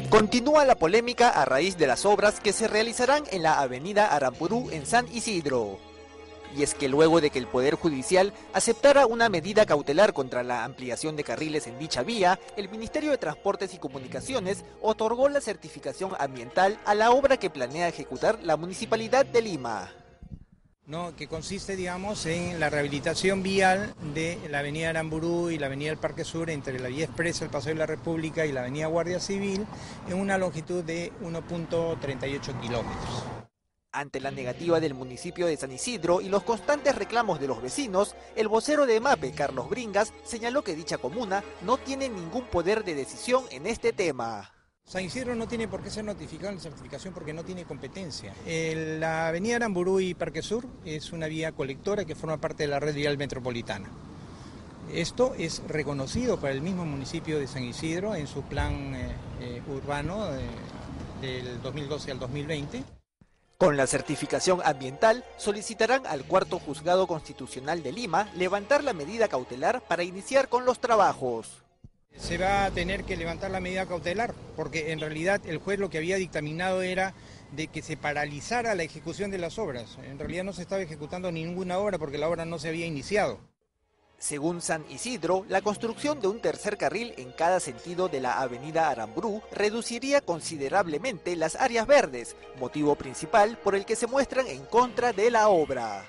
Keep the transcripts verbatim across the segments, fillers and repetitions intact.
Continúa la polémica a raíz de las obras que se realizarán en la avenida Aramburu en San Isidro. Y es que luego de que el Poder Judicial aceptara una medida cautelar contra la ampliación de carriles en dicha vía, el Ministerio de Transportes y Comunicaciones otorgó la certificación ambiental a la obra que planea ejecutar la Municipalidad de Lima. No, que consiste, digamos, en la rehabilitación vial de la avenida Aramburu y la avenida del Parque Sur entre la vía expresa, el Paseo de la República y la avenida Guardia Civil en una longitud de uno punto treinta y ocho kilómetros. Ante la negativa del municipio de San Isidro y los constantes reclamos de los vecinos, el vocero de MAPE, Carlos Bringas, señaló que dicha comuna no tiene ningún poder de decisión en este tema. San Isidro no tiene por qué ser notificado en la certificación porque no tiene competencia. El, la avenida Aramburu y Parque Sur es una vía colectora que forma parte de la red vial metropolitana. Esto es reconocido por el mismo municipio de San Isidro en su plan eh, eh, urbano eh, del dos mil doce al dos mil veinte. Con la certificación ambiental, solicitarán al Cuarto Juzgado Constitucional de Lima levantar la medida cautelar para iniciar con los trabajos. Se va a tener que levantar la medida cautelar, porque en realidad el juez lo que había dictaminado era de que se paralizara la ejecución de las obras. En realidad no se estaba ejecutando ninguna obra porque la obra no se había iniciado. Según San Isidro, la construcción de un tercer carril en cada sentido de la avenida Aramburu reduciría considerablemente las áreas verdes, motivo principal por el que se muestran en contra de la obra.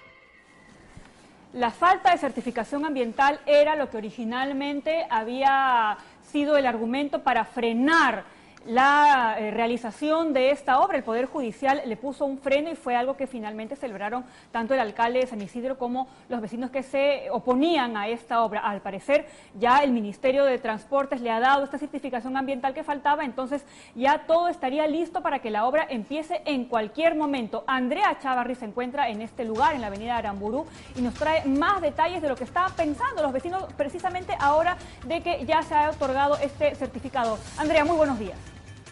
La falta de certificación ambiental era lo que originalmente había sido el argumento para frenar la eh, realización de esta obra. El Poder Judicial le puso un freno y fue algo que finalmente celebraron tanto el alcalde de San Isidro como los vecinos que se oponían a esta obra. Al parecer ya el Ministerio de Transportes le ha dado esta certificación ambiental que faltaba, entonces ya todo estaría listo para que la obra empiece en cualquier momento. Andrea Chávarri se encuentra en este lugar, en la avenida Aramburu, y nos trae más detalles de lo que estaban pensando los vecinos precisamente ahora de que ya se ha otorgado este certificado. Andrea, muy buenos días.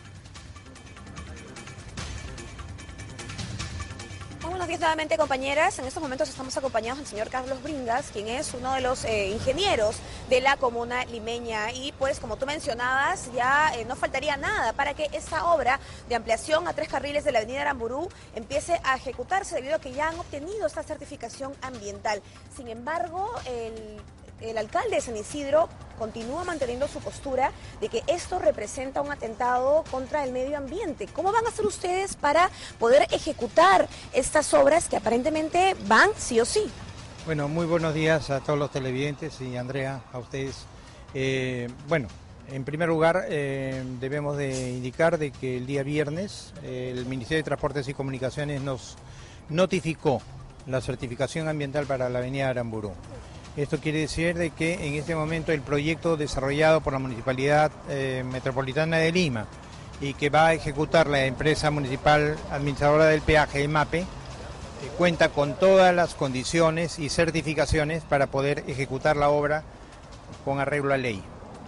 Buenos días nuevamente, compañeras. En estos momentos estamos acompañados del señor Carlos Bringas, quien es uno de los eh, ingenieros de la comuna limeña. Y pues, como tú mencionabas, ya eh, no faltaría nada para que esta obra de ampliación a tres carriles de la avenida Aramburu empiece a ejecutarse debido a que ya han obtenido esta certificación ambiental. Sin embargo, el... El alcalde de San Isidro continúa manteniendo su postura de que esto representa un atentado contra el medio ambiente. ¿Cómo van a hacer ustedes para poder ejecutar estas obras que aparentemente van sí o sí? Bueno, muy buenos días a todos los televidentes y Andrea, a ustedes. Eh, bueno, en primer lugar eh, debemos de indicar de que el día viernes eh, el Ministerio de Transportes y Comunicaciones nos notificó la certificación ambiental para la avenida Aramburu. Esto quiere decir de que en este momento el proyecto desarrollado por la Municipalidad eh, Metropolitana de Lima y que va a ejecutar la empresa municipal administradora del peaje, MAPE, eh, cuenta con todas las condiciones y certificaciones para poder ejecutar la obra con arreglo a ley.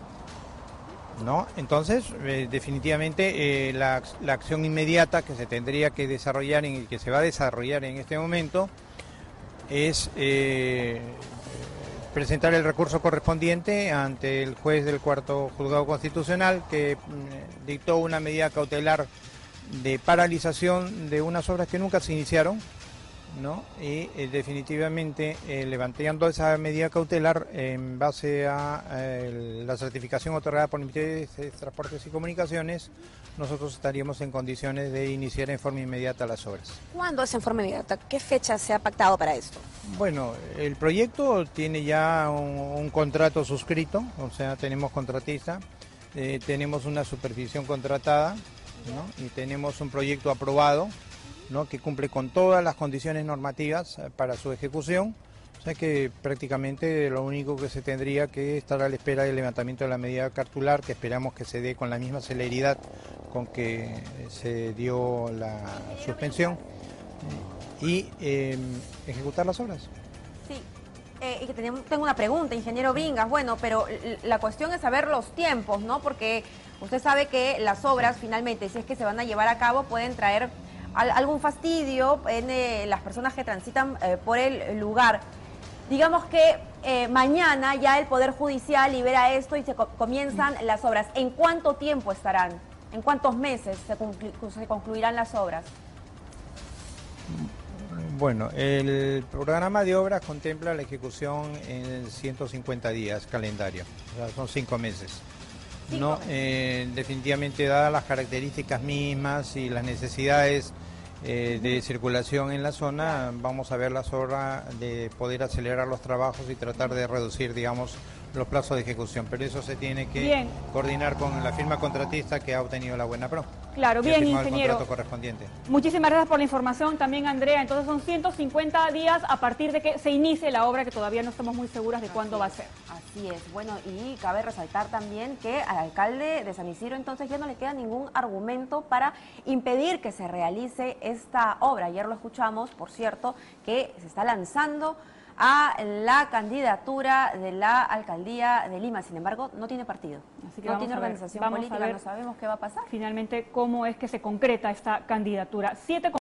¿No? Entonces, eh, definitivamente eh, la, la acción inmediata que se tendría que desarrollar y que se va a desarrollar en este momento es Eh, presentar el recurso correspondiente ante el juez del Cuarto Juzgado Constitucional que mm, dictó una medida cautelar de paralización de unas obras que nunca se iniciaron, ¿no? Y eh, definitivamente eh, levantando esa medida cautelar en base a eh, la certificación otorgada por el Ministerio de Transportes y Comunicaciones, nosotros estaríamos en condiciones de iniciar en forma inmediata las obras. ¿Cuándo es en forma inmediata? ¿Qué fecha se ha pactado para esto? Bueno, el proyecto tiene ya un, un contrato suscrito, o sea, tenemos contratista, eh, tenemos una supervisión contratada, ¿no? Y tenemos un proyecto aprobado, ¿no? Que cumple con todas las condiciones normativas para su ejecución, o sea que prácticamente lo único que se tendría que estar a la espera del levantamiento de la medida cautelar, que esperamos que se dé con la misma celeridad con que se dio la suspensión, y eh, ejecutar las obras. Sí, eh, y que tengo, tengo una pregunta, ingeniero Bringas. Bueno, pero la cuestión es saber los tiempos, ¿no? Porque usted sabe que las obras finalmente, si es que se van a llevar a cabo, pueden traer al, algún fastidio en eh, las personas que transitan eh, por el lugar. Digamos que eh, mañana ya el Poder Judicial libera esto y se co comienzan las obras. ¿En cuánto tiempo estarán? ¿En cuántos meses se, conclu se concluirán las obras? Bueno, el programa de obras contempla la ejecución en ciento cincuenta días calendario, o sea, son cinco meses. No, eh, definitivamente dadas las características mismas y las necesidades eh, de circulación en la zona, vamos a ver las obras de poder acelerar los trabajos y tratar de reducir, digamos, los plazos de ejecución, pero eso se tiene que bien. coordinar con la firma contratista que ha obtenido la buena pro. Claro, bien, ingeniero. El contrato correspondiente. Muchísimas gracias por la información también, Andrea. Entonces son ciento cincuenta días a partir de que se inicie la obra, que todavía no estamos muy seguras de Así cuándo es. va a ser. Así es. Bueno, y cabe resaltar también que al alcalde de San Isidro entonces ya no le queda ningún argumento para impedir que se realice esta obra. Ayer lo escuchamos, por cierto, que se está lanzando a la candidatura de la alcaldía de Lima. Sin embargo, no tiene partido, Así que no vamos tiene a ver, organización vamos política, a ver no sabemos qué va a pasar. Finalmente, cómo es que se concreta esta candidatura. Siete